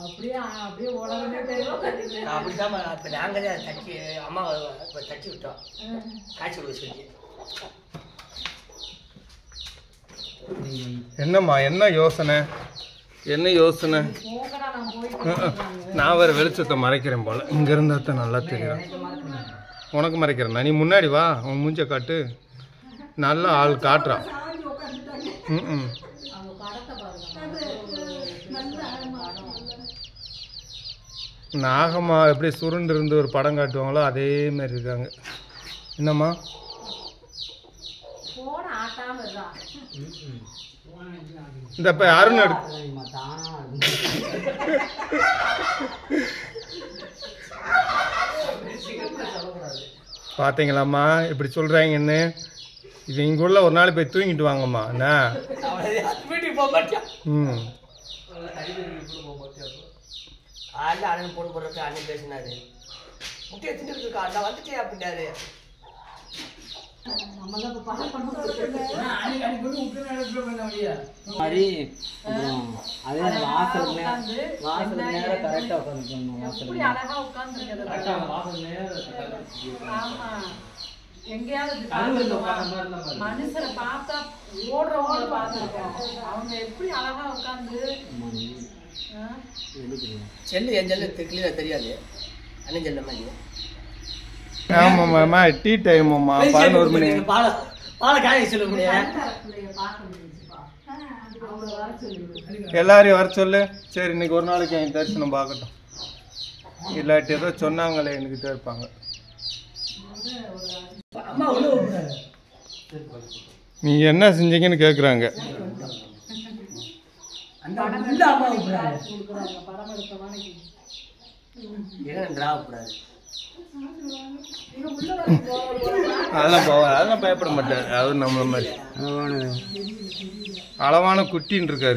அப்படிதான் இப்போ நாங்களே அதை தச்சு அம்மா இப்போ தச்சு விட்டோம் காய்ச்சி விட சொல்லி. என்னம்மா என்ன யோசனை என்ன யோசனை? நான் வேறு வெளிச்சத்தை மறைக்கிறேன் போல். இங்கே இருந்தால் தான் நல்லா தெரியும். உனக்கு மறைக்கிறேன். நீ முன்னாடி வா, உன் மூஞ்ச காட்டு. நல்லா ஆள் காட்டுறான். ம் நாகம்மா எப்படி சுருண்டு இருந்து ஒரு படம் காட்டுவாங்களோ அதே மாதிரி இருக்காங்க. என்னம்மா இந்த இப்போ அருண் பார்த்தீங்களாம்மா இப்படி சொல்கிறாங்கன்னு. இது இங்கே உள்ள ஒரு நாள் போய் தூங்கிட்டு வாங்கம்மா. என்ன ம் அண்ணன் போட்டு போடுறது அண்ணன் பேசினாரு. முட்டையை தின்னுட்டு இருக்கா அண்ணா வந்துட்டே அப்படின்னாரு. மனுஷரை பார்த்தா ஓடுறவங்களை பார்த்துருக்கோம். அவங்க எப்படி அழகா உட்காந்து செல்லு என் செல்லு கிளியரா தெரியாது. அண்ணன் செல்ல மாதிரி. ஆமாம்மா டீ டைம்மா 11 மணி. பாலை காய சொல்ல முடியாது. எல்லாரையும் வர சொல்லு. சரி இன்னைக்கு ஒரு நாளைக்கு என் தரிசனம் பார்க்கட்டும். இல்லாட்டி ஏதோ சொன்னாங்களே எனக்கு இருப்பாங்க. நீங்க என்ன செஞ்சீங்கன்னு கேக்குறாங்க. அதெல்லாம் போவார். அதெல்லாம் பயப்பட மாட்டார். அவர் நம்மள மாதிரி அளவான குட்டின்னு இருக்காரு.